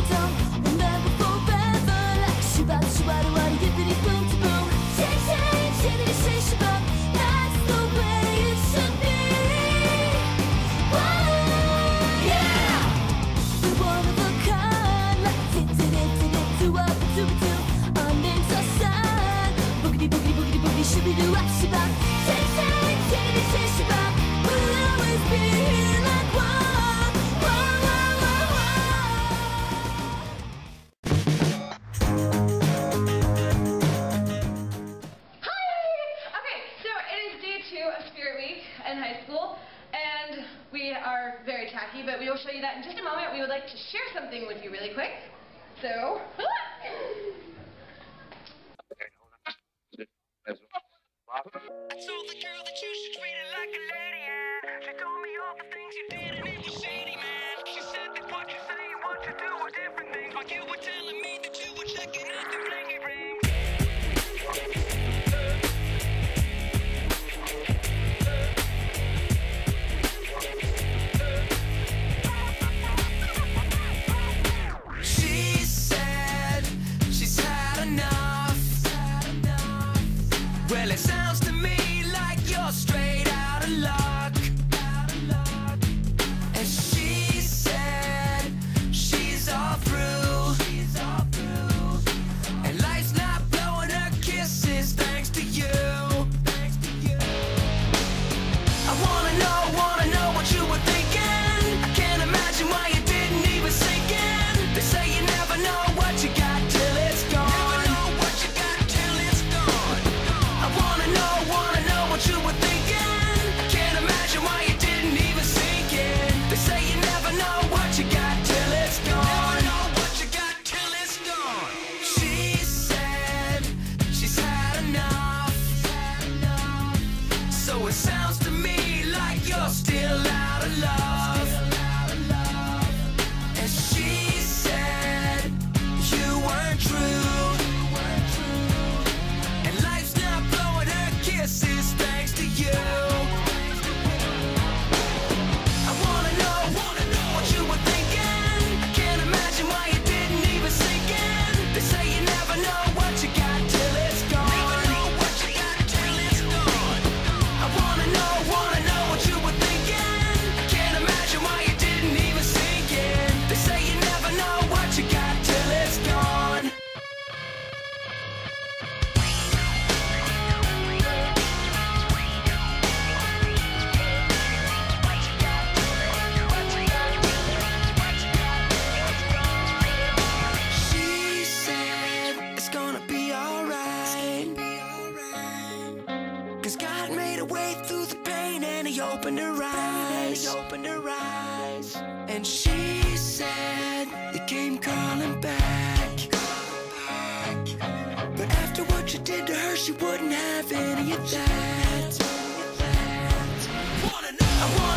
Very tacky, but we will show you that in just a moment. We would like to share something with you really quick. So, I told the girl that you should treat her like a lady, yeah. She told me all the things you did and it was shady, man. She said that what you say and what you do are different things. Like you were telling me that you were checking out the blingy ring. She said she's had enough. Well, it sounds to me like you're straight out of luck. And she said she's all through. And life's not blowing her kisses thanks to you. I wanna know what you were thinking. I can't imagine why you didn't even sink in. They say you never know what you got till it's gone. What you were thinking, I can't imagine why you didn't even sink in. They say you never know what you got till it's gone. Never know what you got till it's gone. She said she's had enough. So it sounds to me like you're still out of love. And she said you weren't true. And life's not blowing her kisses thanks to you. I wanna know what you were thinking. I can't imagine why you didn't even sink in. They say you never know what you got till it's gone. Never know what you got till it's gone. I wanna know what you were thinking. I can't imagine why you didn't even sink in. They say you never know what you got till it's gone. She said it's gonna be alright. 'Cause God made a way through the pain and he opened her eyes. And she said it came crawling back. But after what you did to her, she wouldn't have any of that. I wanna know.